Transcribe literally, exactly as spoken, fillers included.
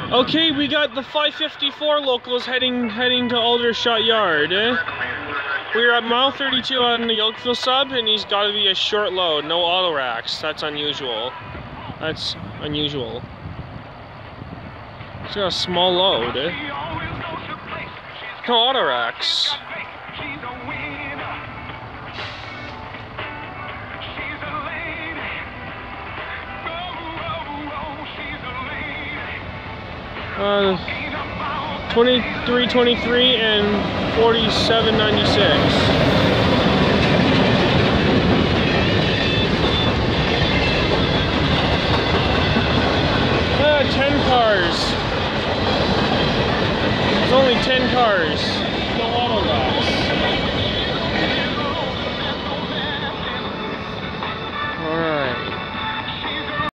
Okay, we got the five fifty-four locals heading heading to Aldershot Yard. Eh? We're at mile thirty-two on the Oakville sub, and he's got to be a short load, no auto racks. That's unusual. That's unusual. He's got a small load. Eh? No auto racks. Uh, twenty-three twenty-three and forty-seven ninety-six. Uh, ten cars. There's only ten cars. No auto rack.